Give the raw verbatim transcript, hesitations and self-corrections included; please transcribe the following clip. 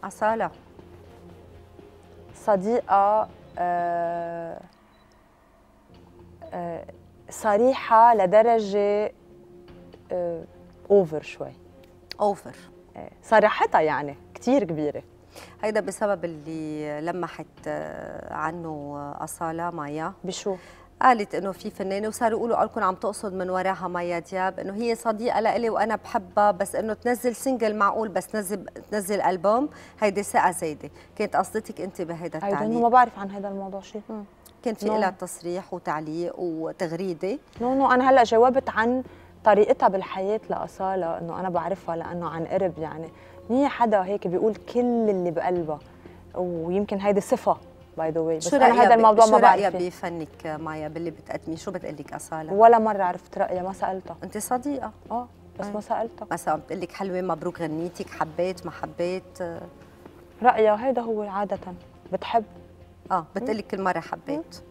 أصالة صديقة آه آه صريحة لدرجة آه اوفر شوي. اوفر. آه صراحتها يعني كثير كبيرة. هيدا بسبب اللي لمحت عنه أصالة مايا. بشو؟ قالت انه في فنانه وصاروا يقولوا قالكم عم تقصد من وراها مايا دياب انه هي صديقه لإلي وانا بحبها، بس انه تنزل سنجل معقول، بس تنزل تنزل البوم هيدي ثقه زايده. كانت قصدتك انت بهيدا التعليق؟ ما بعرف عن هذا الموضوع شيء. كان في لها تصريح وتعليق وتغريده. نو نو انا هلا جاوبت عن طريقتها بالحياه لأصالة، انه انا بعرفها لانه عن قرب. يعني هي حدا هيك بيقول كل اللي بقلبها، ويمكن هيدي صفه باي ذا واي. بس انا هذا الموضوع ما بعرف. شو رأيها بفنك مايا باللي بتقدميه؟ شو بتقول لك أصالة؟ ولا مره عرفت رايها، ما سالتها. انت صديقه. اه بس أي. ما سالتها. مثلا بتقول لك حلوه مبروك غنيتك، حبيت ما حبيت؟ رايها هيدا هو عاده، بتحب. اه بتقول لك كل مره حبيت.